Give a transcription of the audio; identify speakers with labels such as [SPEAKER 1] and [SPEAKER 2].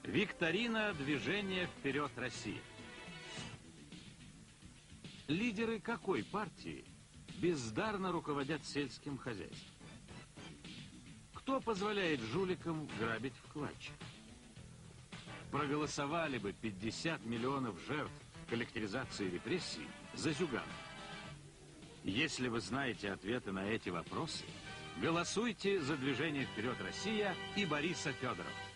[SPEAKER 1] Викторина движения «Вперед, Россия». Лидеры какой партии бездарно руководят сельским хозяйством? Кто позволяет жуликам грабить вкладчиков? Проголосовали бы 50 миллионов жертв коллективизации и репрессий за Зюганова? Если вы знаете ответы на эти вопросы, голосуйте за движение «Вперед, Россия» и Бориса Федорова.